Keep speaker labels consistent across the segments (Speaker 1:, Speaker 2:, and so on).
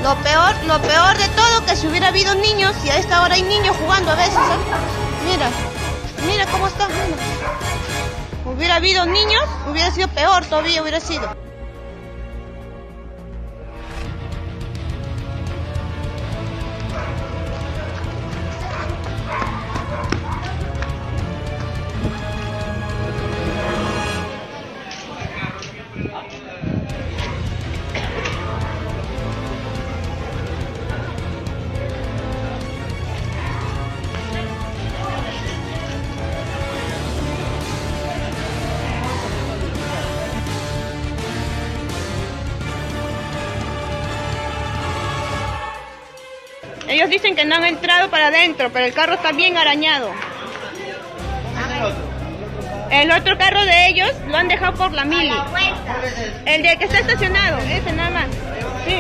Speaker 1: Lo peor de todo, que si hubiera habido niños, y a esta hora hay niños jugando a veces, ¿sabes? Mira cómo está. Mira. Hubiera habido niños, hubiera sido peor todavía, hubiera sido. Ellos dicen que no han entrado para adentro, pero el carro está bien arañado. El otro carro de ellos lo han dejado por la mili. El de que está estacionado, ese nada más. Sí.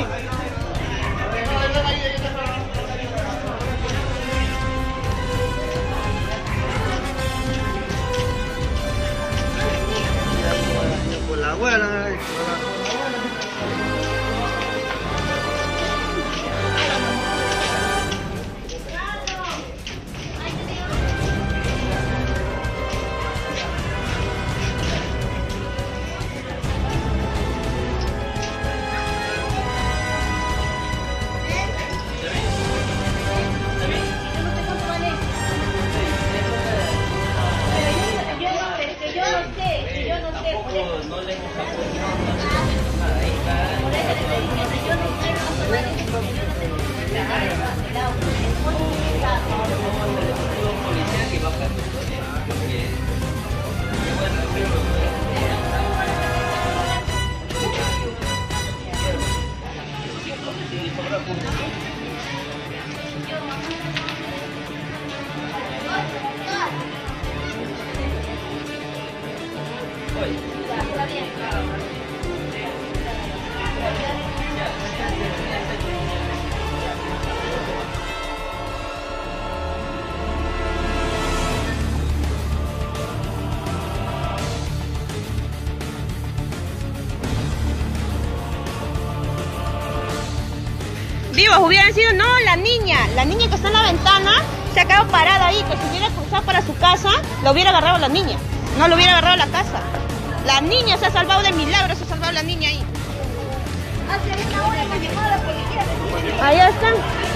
Speaker 2: Por la abuela.
Speaker 1: Vivos hubieran sido, no, la niña que está en la ventana se ha quedado parada ahí, que si hubiera cruzado para su casa, lo hubiera agarrado la niña, no lo hubiera agarrado la casa. La niña se ha salvado de milagro, se ha salvado la niña ahí.
Speaker 3: Hace una hora que llegó la policía.
Speaker 1: Allá están.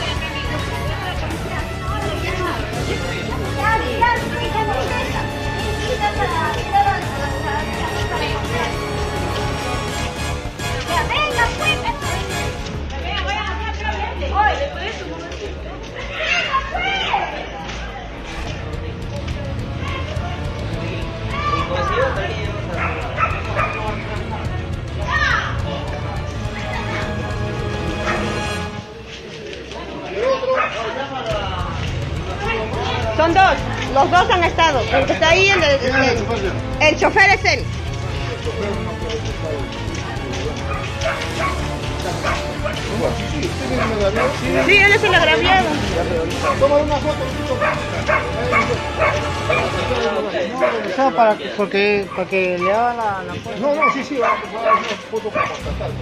Speaker 1: Son dos, los dos han estado. El que está ahí, el chofer es él. Sí, él es el agraviado.
Speaker 2: Para que le hagan la... No, sí, va a hacer una foto para constatar.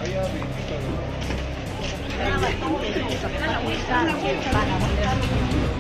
Speaker 2: Ahí